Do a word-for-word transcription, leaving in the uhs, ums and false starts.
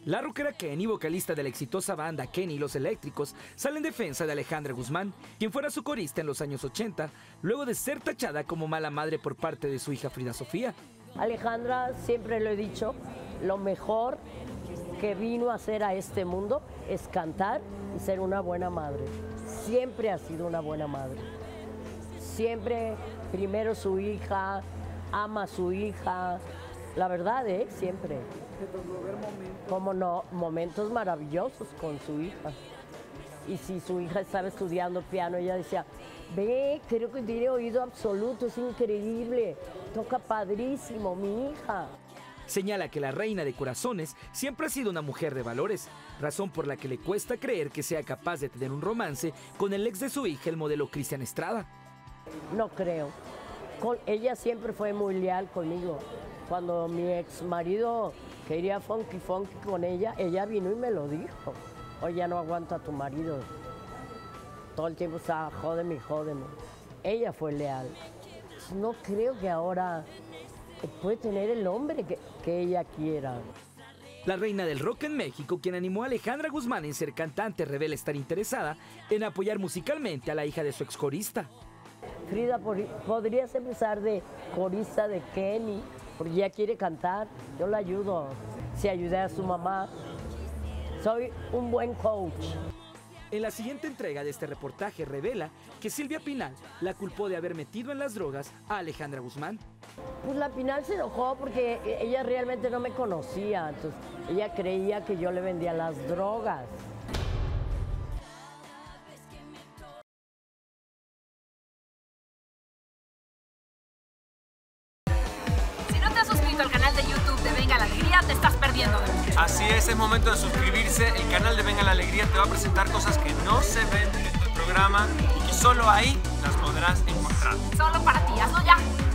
La rockera Kenny, vocalista de la exitosa banda Kenny y los Eléctricos, sale en defensa de Alejandra Guzmán, quien fuera su corista en los años ochenta, luego de ser tachada como mala madre por parte de su hija Frida Sofía. Alejandra, siempre lo he dicho, lo mejor que vino a hacer a este mundo es cantar y ser una buena madre. Siempre ha sido una buena madre. Siempre, primero su hija, ama a su hija. La verdad, ¿eh? Siempre. Como no, momentos maravillosos con su hija. Y si su hija estaba estudiando piano, ella decía, ve, creo que tiene oído absoluto, es increíble, toca padrísimo, mi hija. Señala que la reina de corazones siempre ha sido una mujer de valores, razón por la que le cuesta creer que sea capaz de tener un romance con el ex de su hija, el modelo Cristian Estrada. No creo. Con, ella siempre fue muy leal conmigo. Cuando mi ex marido quería funky funky con ella, ella vino y me lo dijo. Oye, ya no aguanto a tu marido. Todo el tiempo estaba, jódeme, jódeme. Ella fue leal. No creo que ahora puede tener el hombre que, que ella quiera. La reina del rock en México, quien animó a Alejandra Guzmán en ser cantante, revela estar interesada en apoyar musicalmente a la hija de su ex corista. Frida, podrías empezar de corista de Kenny, porque ella quiere cantar, yo la ayudo. Si ayudé a su mamá, soy un buen coach. En la siguiente entrega de este reportaje revela que Silvia Pinal la culpó de haber metido en las drogas a Alejandra Guzmán. Pues la Pinal se enojó porque ella realmente no me conocía, entonces ella creía que yo le vendía las drogas. Al canal de YouTube de Venga la Alegría, te estás perdiendo de mucho. Así es, es momento de suscribirse. El canal de Venga la Alegría te va a presentar cosas que no se ven en tu programa y que solo ahí las podrás encontrar. Solo para ti, hazlo ya.